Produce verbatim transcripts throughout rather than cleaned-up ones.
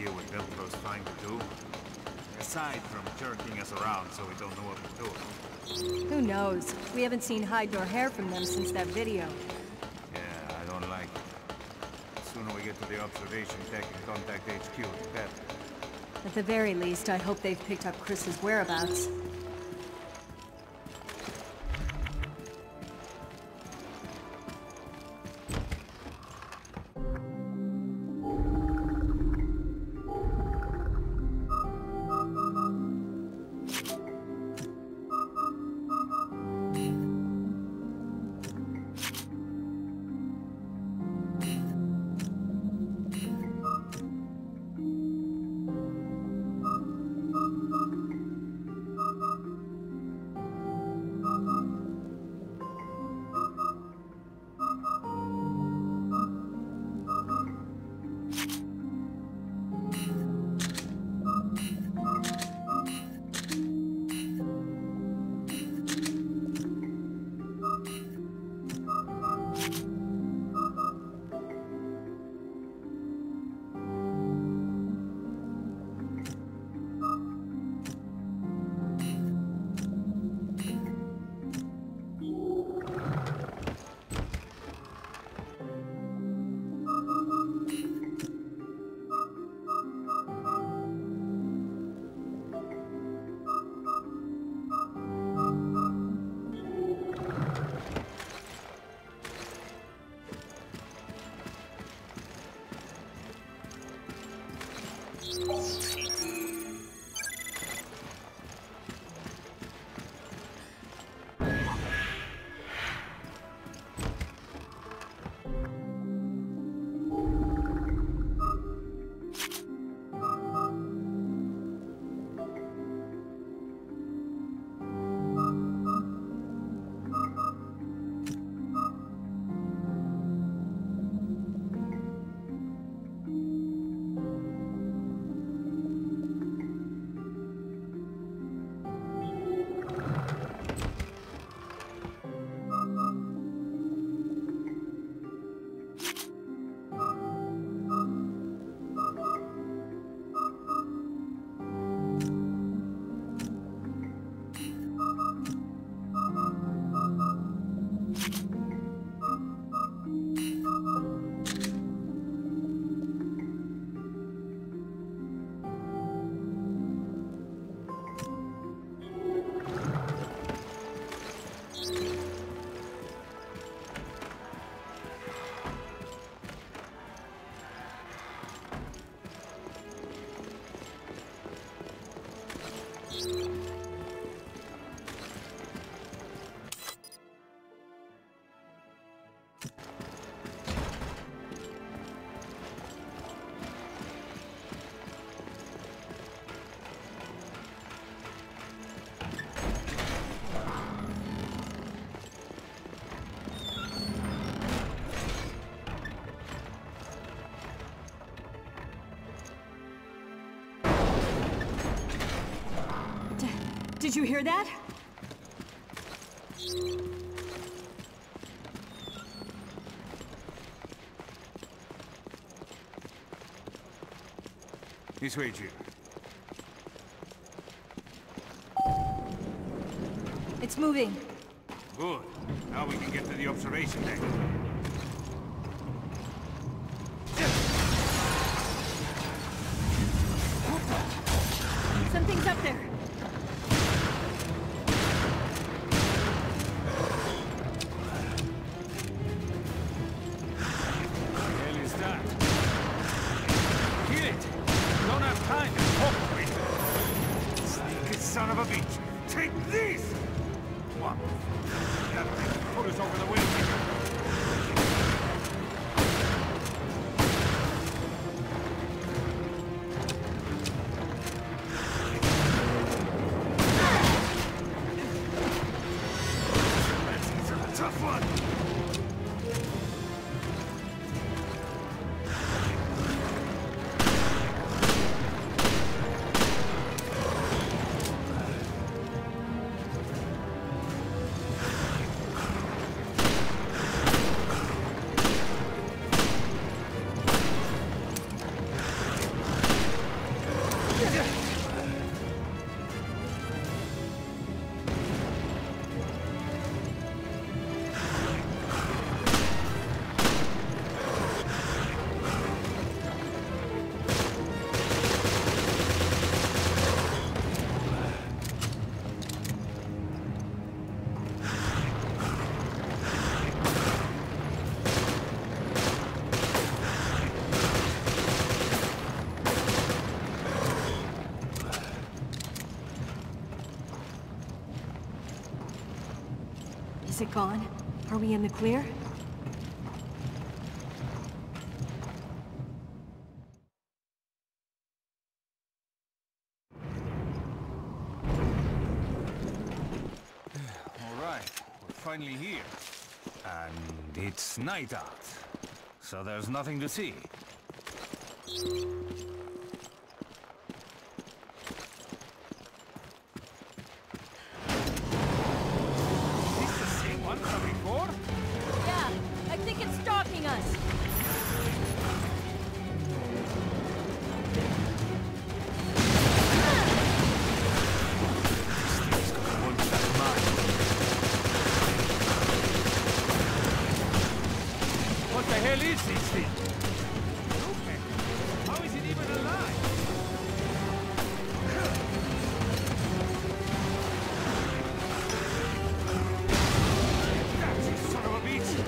idea what Velcro's trying to do? Aside from jerking us around so we don't know what we're doing. Who knows? We haven't seen hide nor hair from them since that video. Yeah, I don't like it. The sooner we get to the observation deck and contact H Q, the better. At the very least, I hope they've picked up Chris's whereabouts. Did you hear that? This way, Jim. It's moving. Good. Now we can get to the observation deck. Something's up there. Son of a bitch! Take this! What? That thing put us over the wing. That's a tough one! Is it gone? Are we in the clear? Alright, we're finally here. And it's night out, so there's nothing to see. Is this the same one from before? Yeah, I think it's stalking us. What the hell is this thing? Okay. How is it even alive? That's you son of a bitch!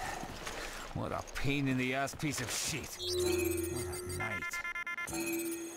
What a pain in the ass piece of shit. What a night.